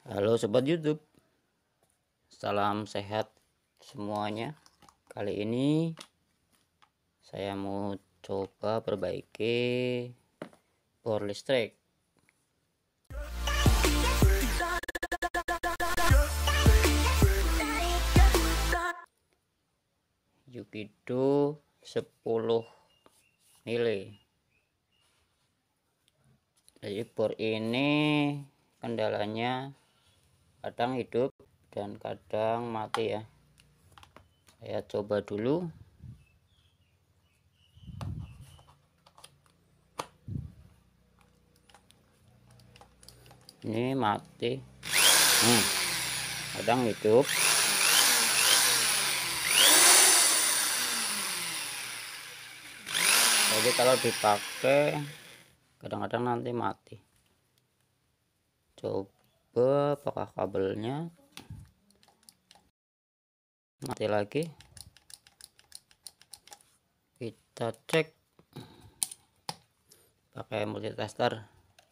Halo sobat YouTube, salam sehat semuanya. Kali ini saya mau coba perbaiki bor listrik. Yukido 10 mili. Jadi bor ini kendalanya kadang hidup dan kadang mati ya. Saya coba dulu. Ini mati. Kadang hidup. Jadi kalau dipakai kadang-kadang nanti mati. Coba apakah kabelnya mati lagi. Kita cek pakai multitester.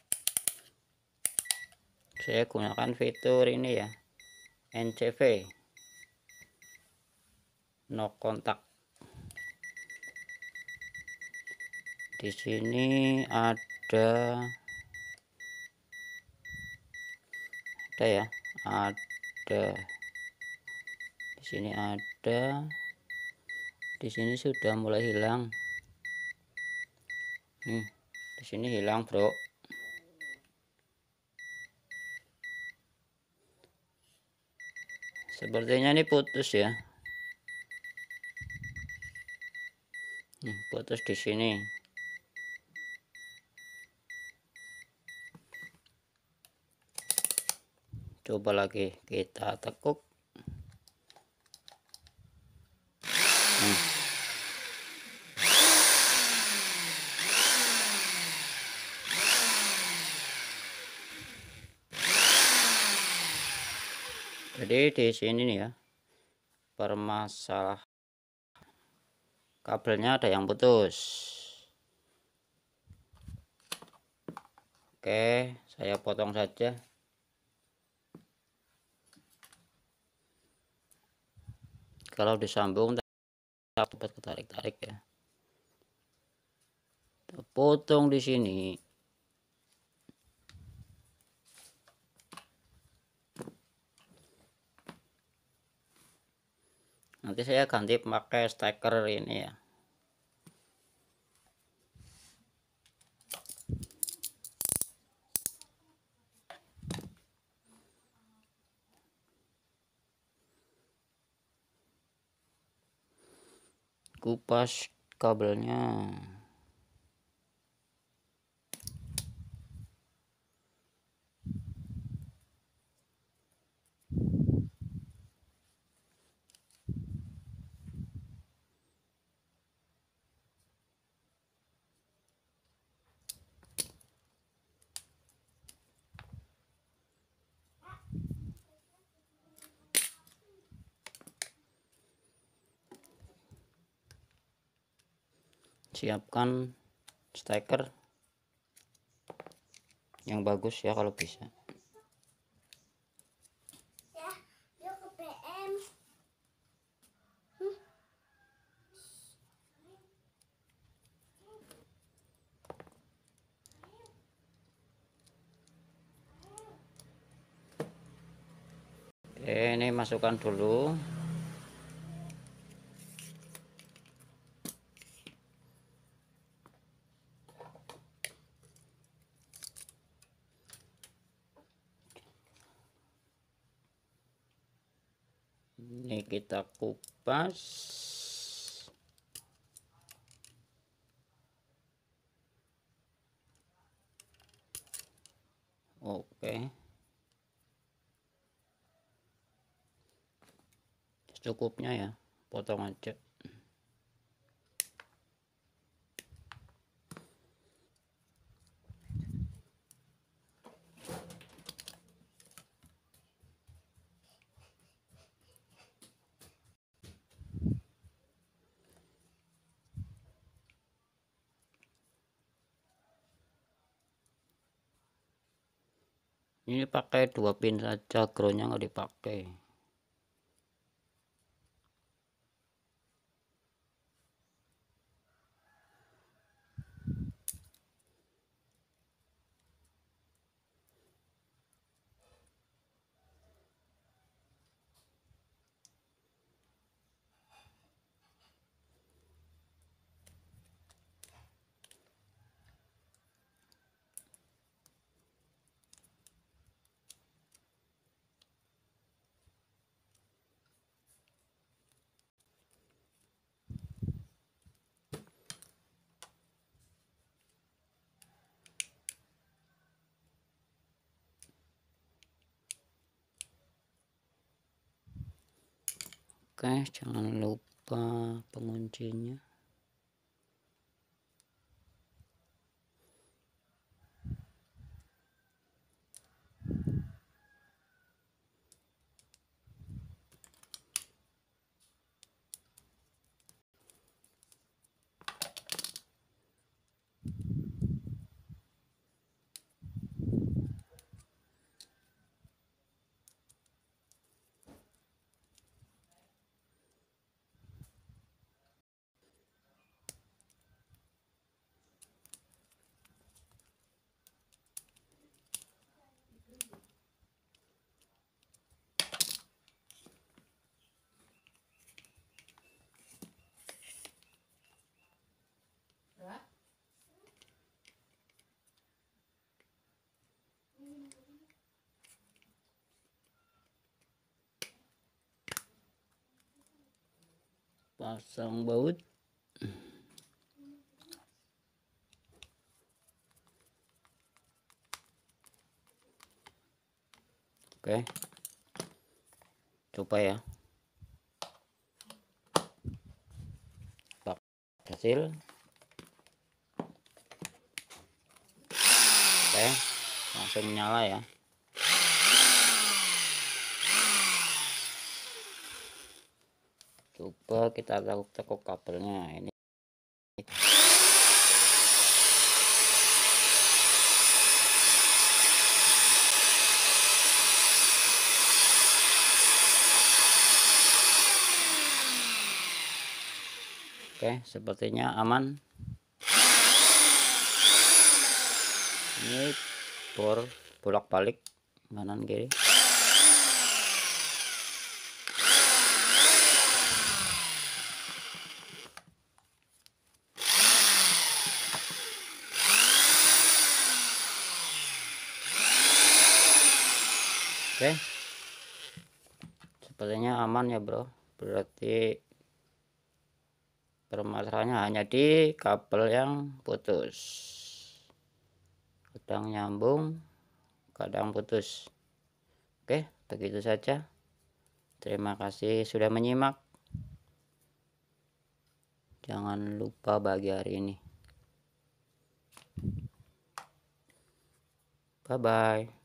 Saya gunakan fitur ini ya, NCV, no kontak. Di sini ada ya, di sini ada, di sini sudah mulai hilang. Di sini hilang, bro. Sepertinya ini putus ya. Putus di sini. Coba lagi kita tekuk. Jadi di sini nih ya, permasalahan kabelnya ada yang putus. Oke, saya potong saja. Kalau disambung dapat ketarik-tarik ya. Kita potong di sini. Nanti saya ganti pakai steker ini ya. Kupas kabelnya. Siapkan steker yang bagus ya kalau bisa. Oke, ini masukkan dulu. Ini kita kupas. Oke. Cukupnya ya, potong aja. Ini pakai 2 pin saja, groundnya nggak dipakai. Oke, jangan lupa penguncinya. Pasang baut. Oke, coba ya. Hasil. Oke, langsung nyala ya. Coba kita tekuk kabelnya ini. Oke, sepertinya aman. Ini bolak-balik kanan kiri. Oke, sepertinya aman ya bro. Berarti permasalahannya hanya di kabel yang putus, kadang nyambung kadang putus. Oke, begitu saja. Terima kasih sudah menyimak. Jangan lupa bagi hari ini. Bye bye.